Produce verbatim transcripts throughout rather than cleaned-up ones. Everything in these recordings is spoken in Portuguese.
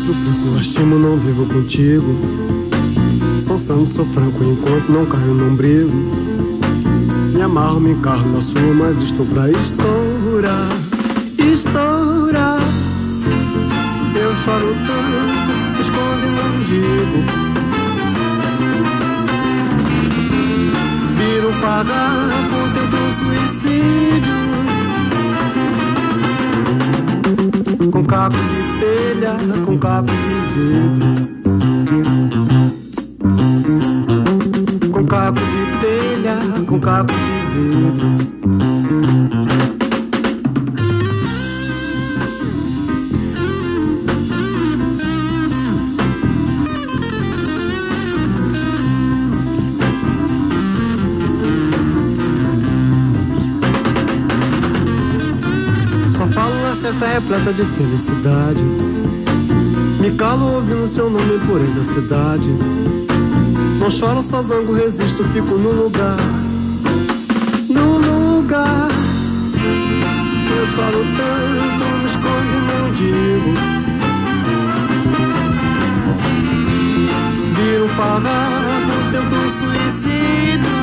suplico, lastimo, não vivo contigo. Sou santo, sou franco, enquanto não caio no umbigo. Me amarro, me encarro na sua, mas estou pra estourar, estourar. Eu choro tanto, escondo e não digo. Viro um farrapo, tento suicídio. Com caco de telha, com caco de vidro. Com caco de telha, com caco de vidro. Só falo na certa repleta de felicidade. Me calo ouvindo seu nome por aí da cidade. Não choro, só zango, resisto, fico no lugar, no lugar. Eu choro tanto, me escondo e não digo. Viro um farrapo, tento suicídio.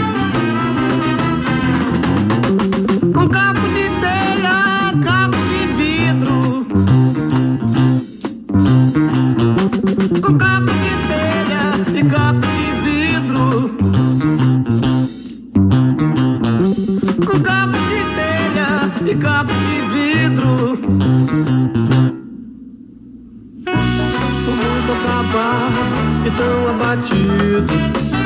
Com caco de telha, caco de vidro. Com caco de telha e caco de vidro. Com caco de telha e caco de vidro. Tô muito acabado e tão abatido.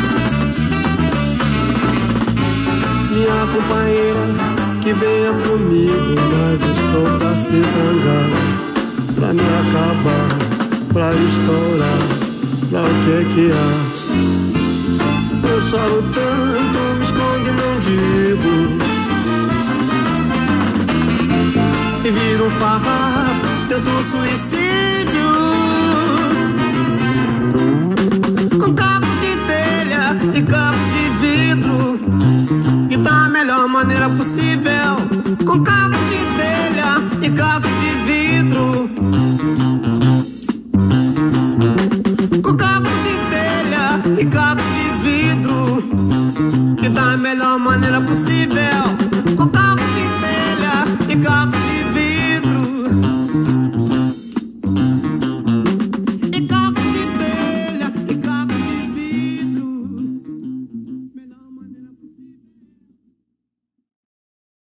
Minha companheira que venha comigo, mas estou pra se zangar, pra me acabar, pra estourar, pra o que é que há. Eu choro tanto, me escondo e não digo. E viro um farrapo, tento suicídio. Com caco de telha e caco de vidro. E da melhor maneira possível. Com caco de telha e caco de vidro. Com caco de telha e caco de vidro. E da melhor maneira possível. Com caco de telha e caco